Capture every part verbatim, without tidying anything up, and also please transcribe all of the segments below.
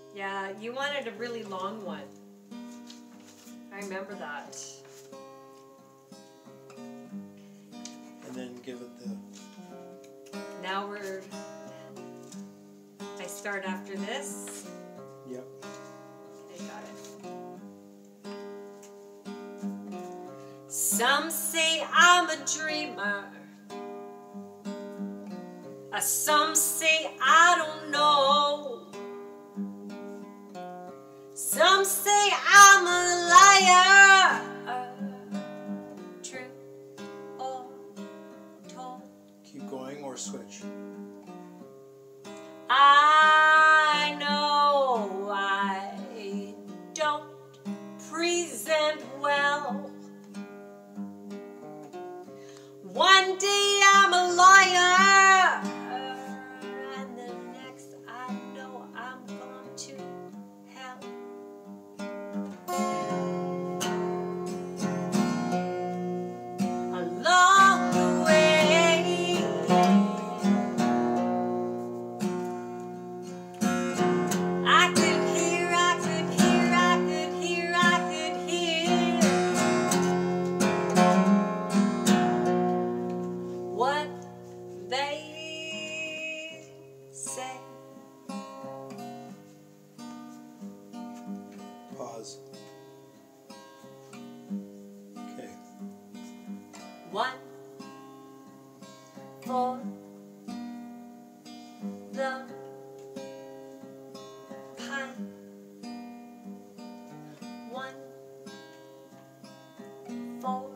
Yeah, you wanted a really long one. I remember that. And then give it the... Now we're... I start after this. Yep. Okay, got it. Some say I'm a dreamer. Uh, some say I don't know. Some say I'm a liar. Uh, true or told. Keep going or switch. I know I don't present well. One day I'm a liar, and the next I know I'm going to hell. Along the way, I could hear, I could hear, I could hear, I could hear what they say. Pause. Okay. One for the pine. One for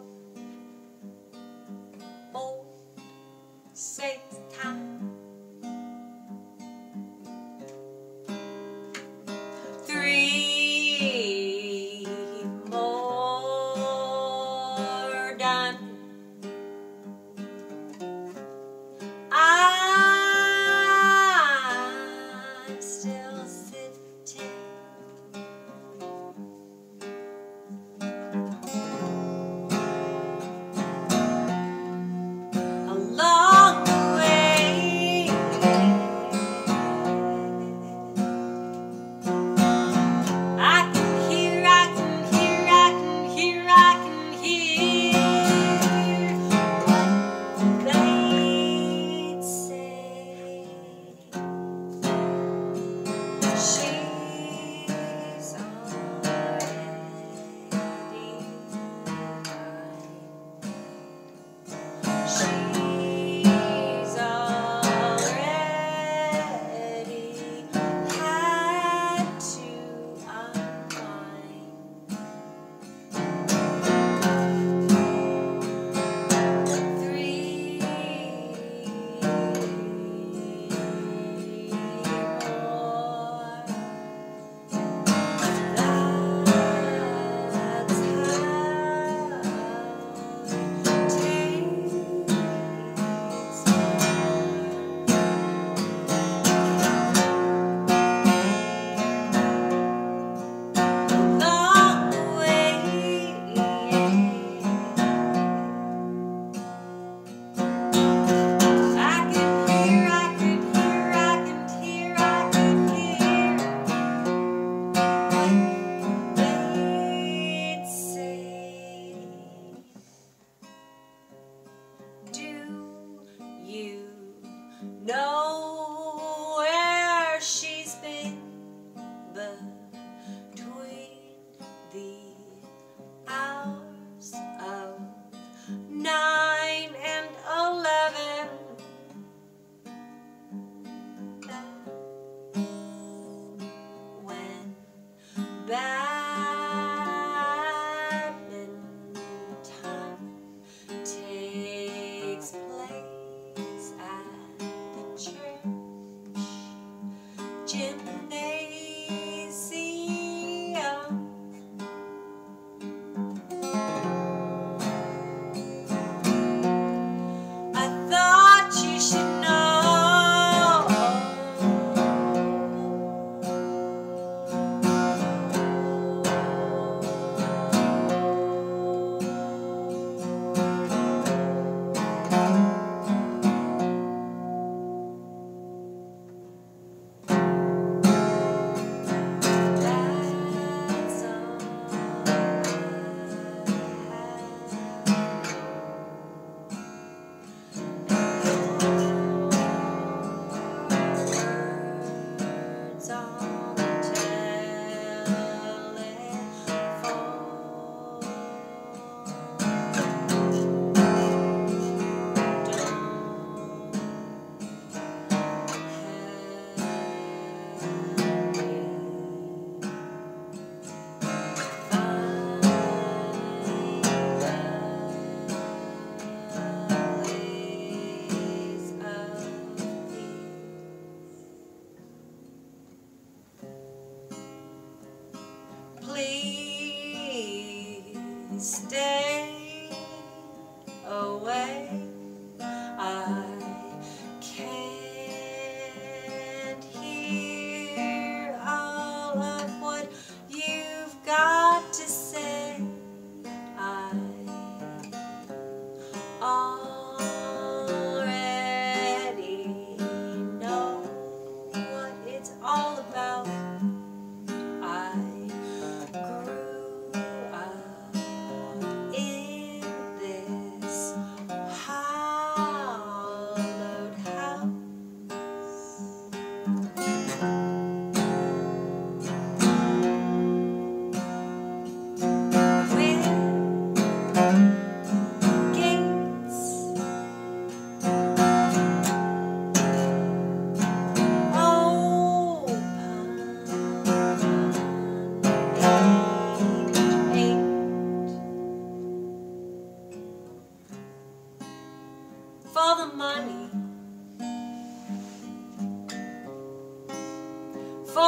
old Satan's time. Three more done. I'm still sitting. Along the way, I can hear, I can hear, I can hear, I can hear what they'd say. She's already mine. She's already had to unwind. Three more. That's how know where she's been between the hours of nine and eleven. That's when badminton takes place at the church gymnasium. I thought you should know.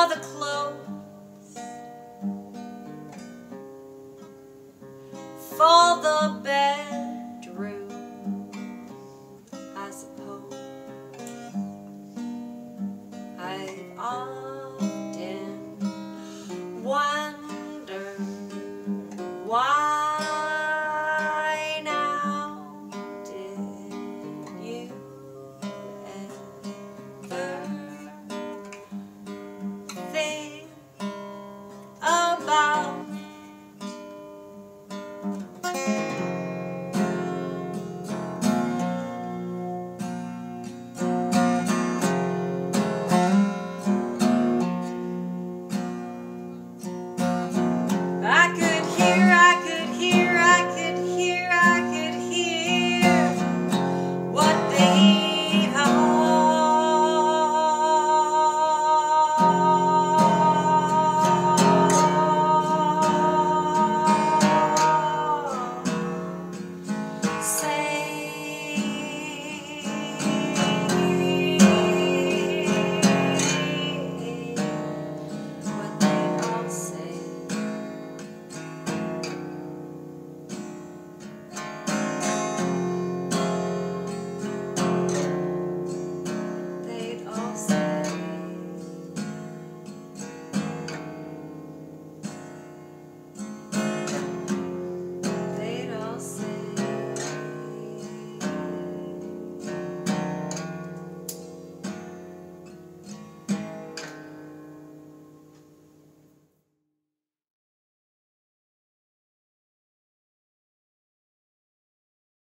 all the clothes